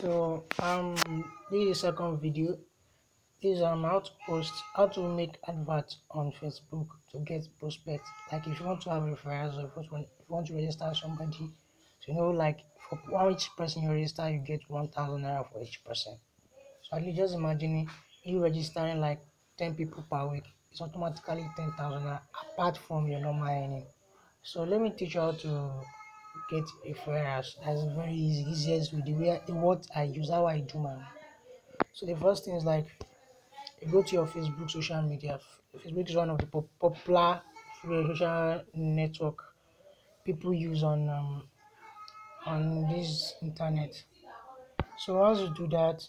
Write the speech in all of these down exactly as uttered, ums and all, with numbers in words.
So um this is the second video. This is um how to post how to make adverts on Facebook to get prospects. Like if you want to have referrals or if you want, if you want to register somebody, so you know like for one each person you register you get one thousand naira for each person. So at least just imagine you registering like ten people per week, it's automatically ten thousand naira apart from your normal earning. So let me teach you how to get referrals. That's very easy, easiest with the way the what I use, how I do mine. So the first thing is like you go to your Facebook social media. Facebook is one of the pop- popular social network people use on um, on this internet. So once you do that,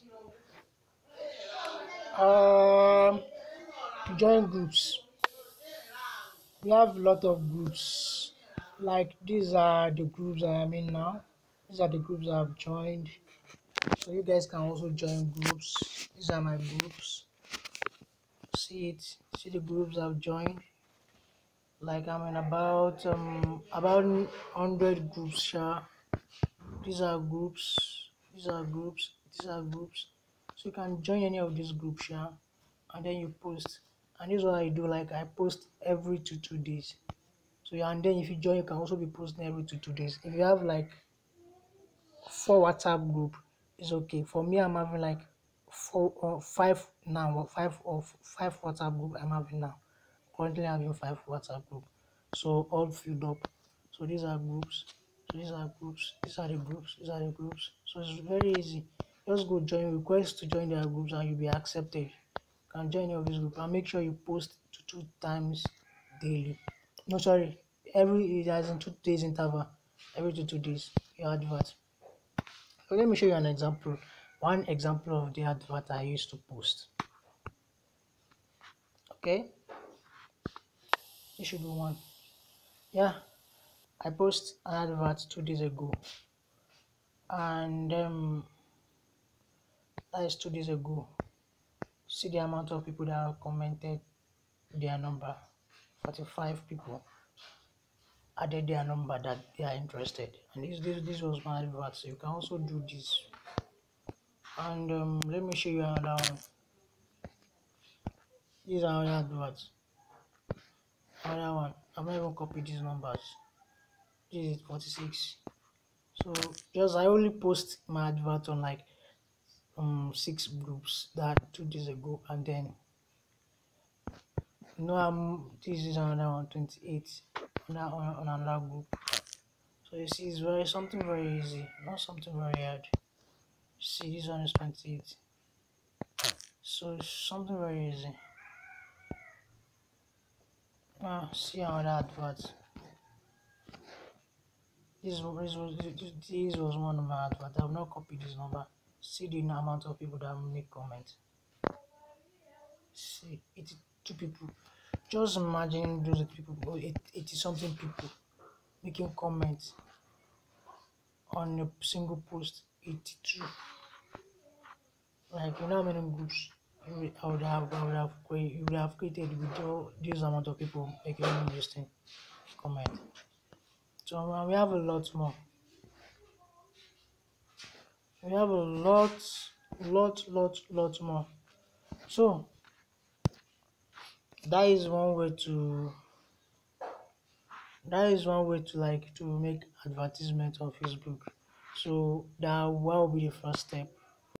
um, to join groups, we have a lot of groups. Like these are the groups I am in now. These are the groups I've joined. So you guys can also join groups. These are my groups. See it. See the groups I've joined. Like I'm in about um about hundred groups. Sure. These are groups. These are groups. These are groups. So you can join any of these groups, yeah, and then you post. And this is what I do. Like I post every two two days. So yeah, and then if you join, you can also be posting every two two days. If you have like four WhatsApp group, it's okay. For me, I'm having like four or five now, or five of five WhatsApp group I'm having now. Currently having five WhatsApp group, so all filled up. So these are groups. So these are groups. These are the groups. These are the groups. So it's very easy. Just go join, request to join their groups, and you'll be accepted. You can join any of these groups and make sure you post two two times daily. No, sorry, every there's in two days interval. Every two two days your advert. So let me show you an example. One example of the advert I used to post. Okay, this should be one. Yeah, I posted an advert two days ago, and um, that is two days ago. See the amount of people that have commented their number. forty-five people added their number that they are interested, and this this this was my advert. So you can also do this. And um, let me show you another one. These are other adverts. Another one. I'm not even copy these numbers. This is forty-six. So just I only post my advert on like um six groups that two days ago, and then you know I'm this is another one twenty-eight on, on another group. So you see it's very something very easy, not something very hard. See this one is twenty-eight. So it's something very easy. Now see another advert. This was this was this was one of my adverts. I have not copied this number. See the amount of people that make comments. See eighty-two people. Just imagine those people, eighty something people making comments on a single post. eighty-two. Like you know how many groups you I would have I would have created, you would have created with all this amount of people making this thing comment. So uh, we have a lot more. We have a lot, lot, lot, lot more. So that is one way to that is one way to like to make advertisement on Facebook. So that what will be the first step?